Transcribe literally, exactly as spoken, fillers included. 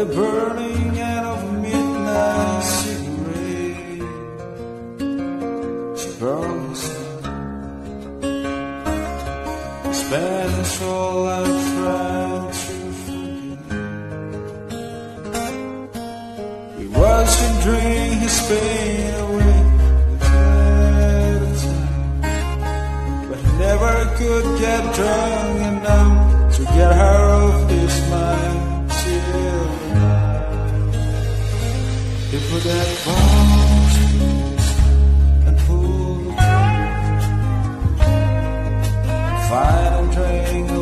the burning end of a midnight cigarette. She burned herself. The Spanish all I'm trying to forget. We watched him drink his pain away at a time, but he never could get drunk enough to get her off his mind. Till he put that box and pulled the trigger, fight and drink.